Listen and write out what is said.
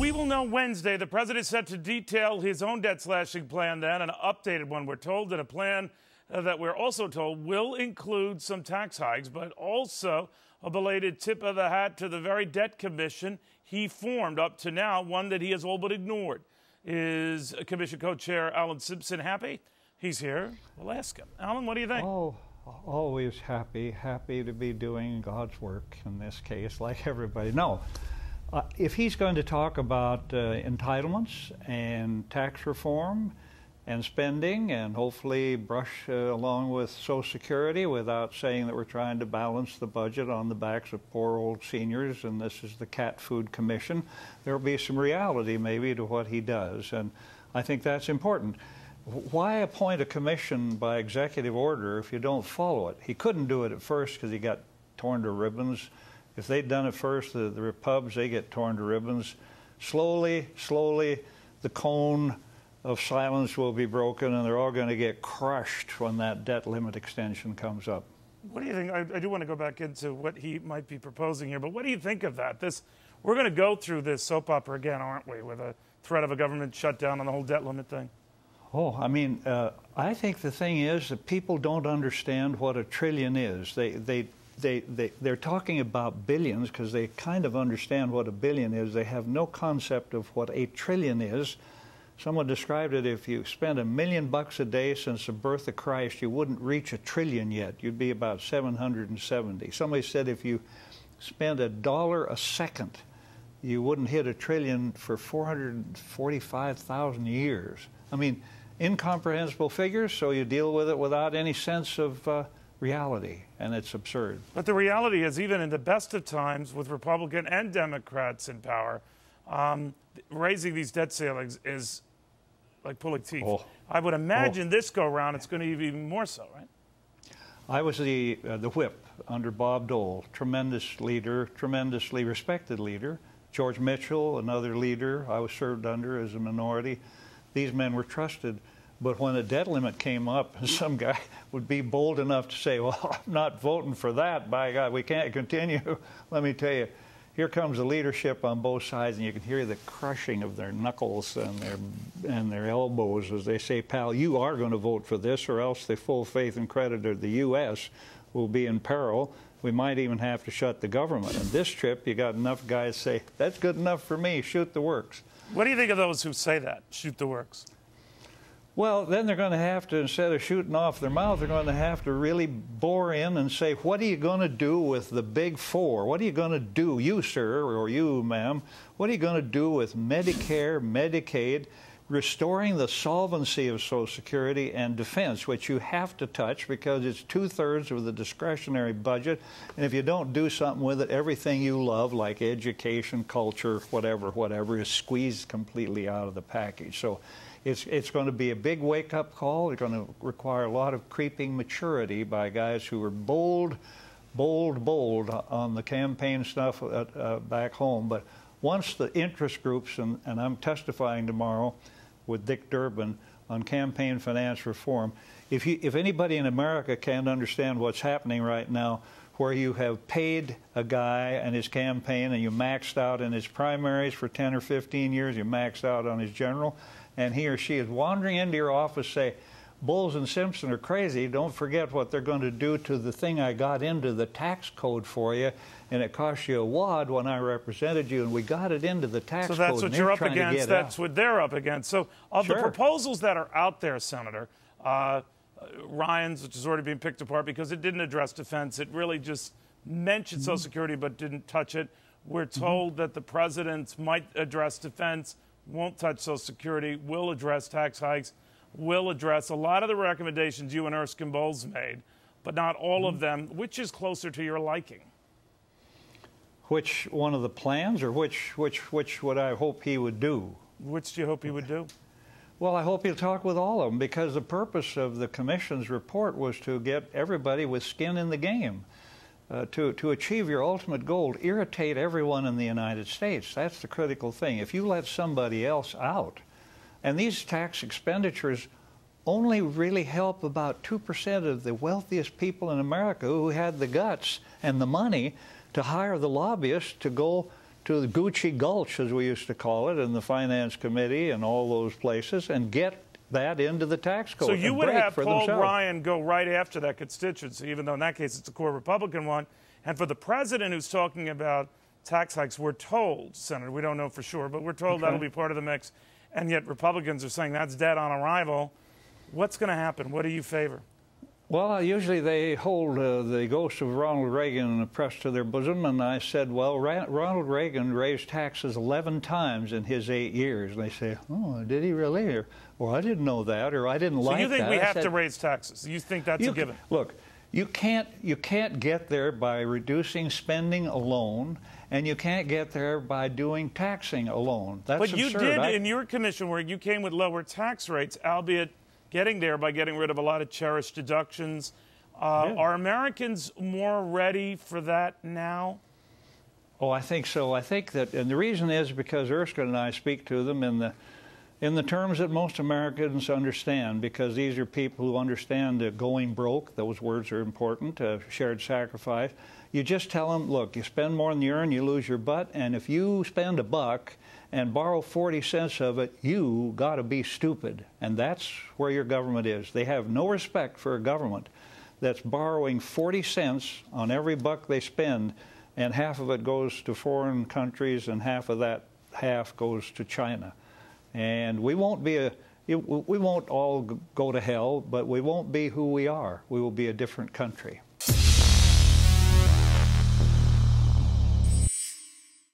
We will know Wednesday. The president is set to detail his own debt slashing plan then, an updated one, we're told, and a plan that we're also told will include some tax hikes, but also a belated tip of the hat to the very debt commission he formed up to now, one that he has all but ignored. Is commission co-chair Alan Simpson happy? He's here. We'll ask him. Alan, what do you think? Oh, always happy to be doing God's work in this case, like everybody. No. If he's going to talk about entitlements and tax reform and spending and hopefully brush along with Social Security without saying that we're trying to balance the budget on the backs of poor old seniors and this is the cat food commission, there will be some reality maybe to what he does, and I think that's important. Why appoint a commission by executive order if you don't follow it? He couldn't do it at first because he got torn to ribbons. If they'd done it first, the Repubs, they get torn to ribbons. Slowly, the cone of silence will be broken, and they're all going to get crushed when that debt limit extension comes up. What do you think? I do want to go back into what he might be proposing here, but what do you think of that? We're going to go through this soap opera again, aren't we, with a threat of a government shutdown on the whole debt limit thing? Oh, I mean, I think the thing is that people don't understand what a trillion is. They're talking about billions because they kind of understand what a billion is. They have no concept of what a trillion is. Someone described it, if you spent $1 million a day since the birth of Christ, you wouldn't reach a trillion yet. You'd be about 770. Somebody said if you spent $1 a second, you wouldn't hit a trillion for 445,000 years. I mean, incomprehensible figures, so you deal with it without any sense of reality, and it's absurd. But the reality is, even in the best of times, with Republican and Democrats in power, raising these debt ceilings is like pulling teeth. Oh. I would imagine this go-round it's going to be even more so, right? I was the whip under Bob Dole, tremendous leader, tremendously respected leader. George Mitchell, another leader I was served under as a minority. These men were trusted. But when the debt limit came up, some guy would be bold enough to say, well, I'm not voting for that. By God, we can't continue. Let me tell you, here comes the leadership on both sides, and you can hear the crushing of their knuckles and their elbows as they say, pal, you are going to vote for this, or else the full faith and credit of the U.S. will be in peril. We might even have to shut the government. And this trip, you got enough guys say, that's good enough for me, shoot the works. What do you think of those who say that, shoot the works? Well, then they're going to have to, instead of shooting off their mouth, they're going to have to really bore in and say, what are you going to do with the big four? What are you going to do, you, sir, or you, ma'am? What are you going to do with Medicare, Medicaid, restoring the solvency of Social Security and defense, which you have to touch because it's 2/3 of the discretionary budget. And if you don't do something with it, everything you love, like education, culture, whatever, is squeezed completely out of the package. So it's going to be a big wake-up call. It's going to require a lot of creeping maturity by guys who are bold on the campaign stuff back home. But once the interest groups, and I'm testifying tomorrow with Dick Durbin on campaign finance reform, if anybody in America can't understand what's happening right now, where you have paid a guy and his campaign and you maxed out in his primaries for 10 or 15 years, you maxed out on his general, and he or she is wandering into your office, say, Bowles and Simpson are crazy. Don't forget what they're going to do to the thing I got into the tax code for you, and it cost you a wad when I represented you, and we got it into the tax code. So that's what you're up against. That's what they're up against. So of the proposals that are out there, Senator, Ryan's, which is already being picked apart because it didn't address defense. It really just mentioned Social Security but didn't touch it. We're told that the president might address defense, won't touch Social Security, will address tax hikes, will address a lot of the recommendations you and Erskine Bowles made, but not all of them. Which is closer to your liking? Which one of the plans, or which would I hope he would do? Which do you hope he would do? Well, I hope he'll talk with all of them, because the purpose of the Commission's report was to get everybody with skin in the game. To achieve your ultimate goal, irritate everyone in the United States. That's the critical thing. If you let somebody else out, and these tax expenditures only really help about 2% of the wealthiest people in America who had the guts and the money to hire the lobbyists to go to the Gucci Gulch, as we used to call it, in the Finance Committee and all those places, and get that into the tax code. So you would have Paul themselves. Ryan go right after that constituency, even though in that case it's a core Republican one. And for the president who's talking about tax hikes, we're told, Senator, we don't know for sure, but we're told that'll be part of the mix. And yet Republicans are saying that's dead on arrival. What's going to happen? What do you favor? Well, usually they hold the ghost of Ronald Reagan pressed to their bosom, and I said, well, Ronald Reagan raised taxes 11 times in his 8 years. And they say, oh, did he really? Or, well, I didn't know that, or I didn't like that. So you think we have to raise taxes? You think that's a given? Look, you can't get there by reducing spending alone, and you can't get there by doing taxing alone. That's absurd. But you did in your commission where you came with lower tax rates, albeit getting there by getting rid of a lot of cherished deductions. Are Americans more ready for that now? Oh, I think so. I think that, and the reason is because Erskine and I speak to them in the terms that most Americans understand, because these are people who understand going broke. Those words are important, shared sacrifice. You just tell them, look, you spend more than you earn, you lose your butt, and if you spend $1 and borrow 40 cents of it, you got to be stupid. And that's where your government is. They have no respect for a government that's borrowing 40 cents on every buck they spend, and half of it goes to foreign countries, and half of that goes to China. And we won't all go to hell, but we won't be who we are. We will be a different country.